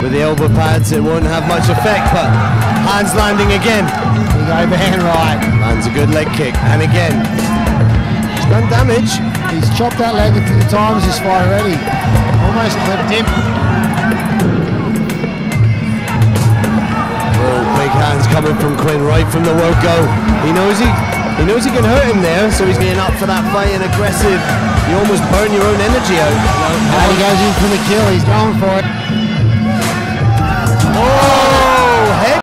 With the elbow pads, it won't have much effect, but hands landing again. Big overhand right. Lands a good leg kick, and again. He's done damage. He's chopped that leg a few times this fight already. Almost clipped him. Oh, big hands coming from Quinn right from the word go. He knows he can hurt him there, so he's getting up for that fight and aggressive. You almost burn your own energy out. And he goes in for the kill. He's going for it.